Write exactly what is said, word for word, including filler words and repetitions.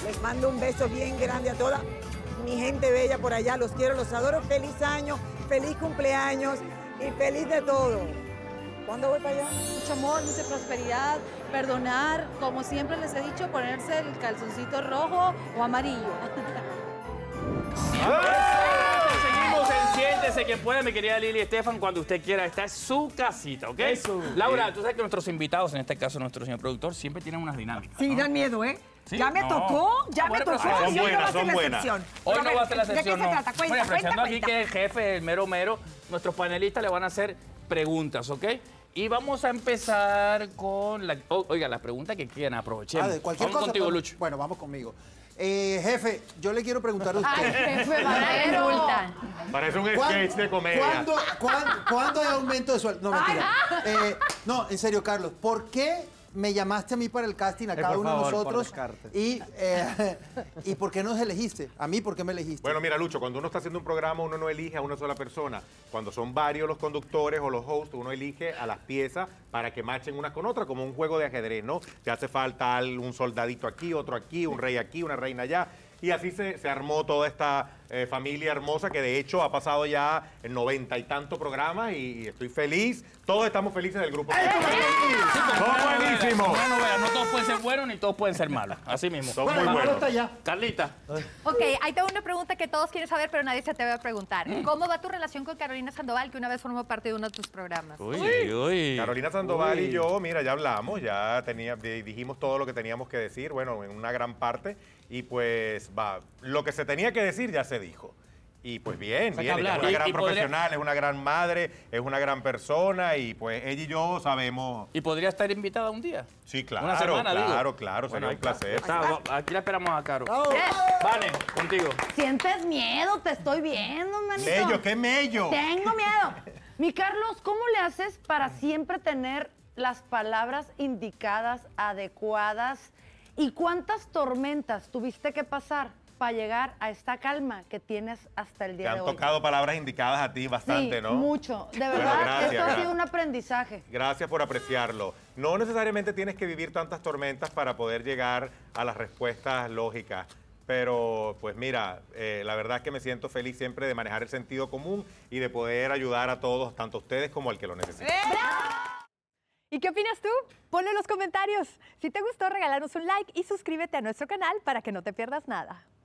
Les mando un beso bien grande a toda mi gente bella por allá. Los quiero, los adoro. Feliz año, feliz cumpleaños y feliz de todo. ¿Cuándo voy para allá? Mucho amor, mucha prosperidad, perdonar, como siempre les he dicho, ponerse el calzoncito rojo o amarillo. Seguimos en Siéntese quien pueda, mi querida Lili Estefan, cuando usted quiera. Esta es su casita, ¿ok? Eso. Laura, tú sabes que nuestros invitados, en este caso nuestro señor productor, siempre tienen unas dinámicas, Sí, ¿no? dan miedo, ¿eh? Sí, Ya me no. tocó, ya Ah, bueno, me pero tocó. son Y hoy no va a buenas, ser son la buenas. excepción. Hoy Pero no a va a ver, ser la ¿de excepción, qué se no. trata? Cuenta, Bueno, cuenta, aprovechando aquí cuenta. que el jefe, el mero mero, nuestros panelistas le van a hacer preguntas, ¿ok? Y vamos a empezar con la... oh, oiga, la pregunta que quieran, aprovechemos. Ah, de cualquier vamos cosa. contigo, pues, Lucho. Bueno, vamos conmigo. Eh, jefe, yo le quiero preguntar a Ay, usted. jefe, Valero. Parece un ¿Cuán- sketch de comedia. ¿Cuándo, cuándo, cuándo hay aumento de sueldo? No, mentira. Eh, no, en serio, Carlos, ¿por qué me llamaste a mí para el casting, a Eh, cada por uno favor, de por nosotros? descarte. Y, eh, ¿Y por qué nos elegiste? ¿A mí por qué me elegiste? Bueno, mira, Lucho, cuando uno está haciendo un programa, uno no elige a una sola persona. Cuando son varios los conductores o los hosts, uno elige a las piezas para que machen unas con otras, como un juego de ajedrez, ¿no? Te hace falta al- un soldadito aquí, otro aquí, un rey aquí, una reina allá. Y así se, se armó toda esta eh, familia hermosa que de hecho ha pasado ya en noventa y tantos programas y, y estoy feliz. Todos estamos felices del grupo. ¡Son buenísimos! Una novela, no todos pueden ser buenos ni todos pueden ser malos. Así mismo. Son Bueno, muy el malo buenos. está allá. Carlita. Ok, ahí tengo una pregunta que todos quieren saber, pero nadie se te va a preguntar. ¿Cómo va tu relación con Carolina Sandoval, que una vez formó parte de uno de tus programas? Uy, uy. Carolina Sandoval Uy. y yo, mira, ya hablamos, ya tenía, di- dijimos todo lo que teníamos que decir, bueno, en una gran parte, y pues va, lo que se tenía que decir ya se dijo. Y pues bien, Saca bien, ella hablar. es una Y- gran y podría- profesional, es una gran madre, es una gran persona, y pues ella y yo sabemos... ¿Y podría estar invitada un día? Sí, claro, Una semana, digo. claro, claro, Bueno, sería ahí un placer. está. Está, aquí la esperamos a Caro. Bravo. Vane, contigo. Sientes miedo, te estoy viendo, manito. Mello, qué mello. Tengo miedo. Mi Carlos, ¿cómo le haces para siempre tener las palabras indicadas, adecuadas? ¿Y cuántas tormentas tuviste que pasar para llegar a esta calma que tienes hasta el Te día han de hoy? tocado palabras indicadas a ti bastante, Sí, ¿no? mucho. De Bueno, verdad, gracias, esto ha gracias. sido un aprendizaje. Gracias por apreciarlo. No necesariamente tienes que vivir tantas tormentas para poder llegar a las respuestas lógicas. Pero, pues mira, eh, la verdad es que me siento feliz siempre de manejar el sentido común y de poder ayudar a todos, tanto a ustedes como al que lo necesite. ¿Y qué opinas tú? Ponlo en los comentarios. Si te gustó, regálanos un like y suscríbete a nuestro canal para que no te pierdas nada.